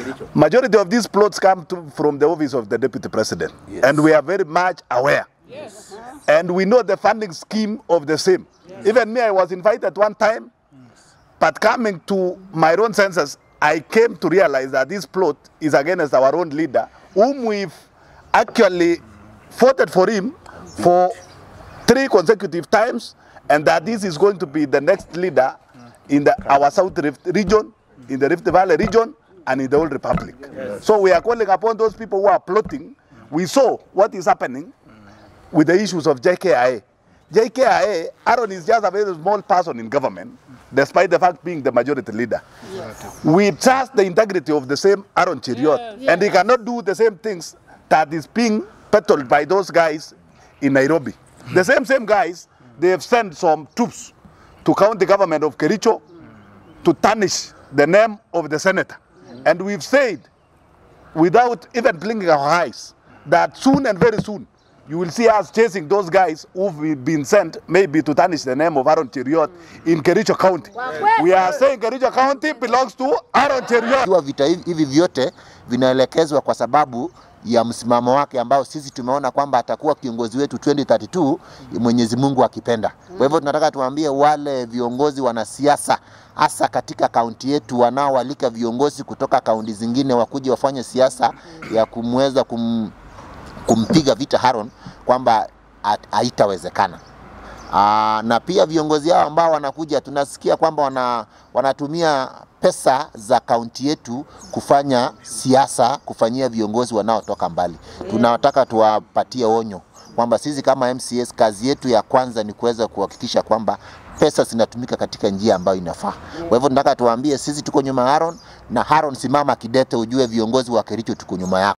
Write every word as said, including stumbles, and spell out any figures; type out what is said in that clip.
Majority of these plots come to, from the office of the Deputy President. Yes. And we are very much aware. Yes. And we know the funding scheme of the same. Yes. Even me, I was invited one time, yes. But coming to my own senses, I came to realize that this plot is against our own leader, whom we've actually voted for him for three consecutive times, and that this is going to be the next leader in the, our South Rift region, in the Rift Valley region, and in the whole Republic. Yes. So we are calling upon those people who are plotting. We saw what is happening with the issues of J K I A. J K I A, Aaron is just a very small person in government, despite the fact being the majority leader. Yes. We trust the integrity of the same Aaron Cheruiyot, yes. And he cannot do the same things that is being peddled by those guys in Nairobi. Mm. The same same guys, they have sent some troops to county government of Kericho to tarnish the name of the senator. Mm. And we've said, without even blinking our eyes, that soon and very soon, you will see us chasing those guys who've been sent maybe to tarnish the name of Aaron Cheruiyot in Kericho County. Yes. We are saying Kericho County belongs to Aaron Cheruiyot. Vita hivi vyote vinaelekezwa kwa sababu ya msimamo wake ambao sisi tumeona kwamba atakuwa kiongozi wetu twenty thirty-two Mwenyezi Mungu akipenda. Kwa hivyo tunataka tuambie wale viongozi wanasiasa hasa katika kaunti yetu wanaoalika viongozi kutoka kaunti zingine wakuje wafanye siasa ya kumweza kum, kumpiga vita Aaron kwamba haitawezekana. Aa, na pia viongozi hao ambao wanakuja tunasikia kwamba wana, wanatumia pesa za kaunti yetu kufanya siasa, kufanyia viongozi wanaotoka mbali. Tunataka tuwapatie onyo kwamba sisi kama M C S kazi yetu ya kwanza ni kuweza kuhakikisha kwamba pesa zinatumika katika njia ambayo inafaa. Kwa hivyo tunataka tuwaambie sisi tuko nyuma Aaron, na Aaron simama kidete, ujue viongozi wa Kericho tuko nyuma yako.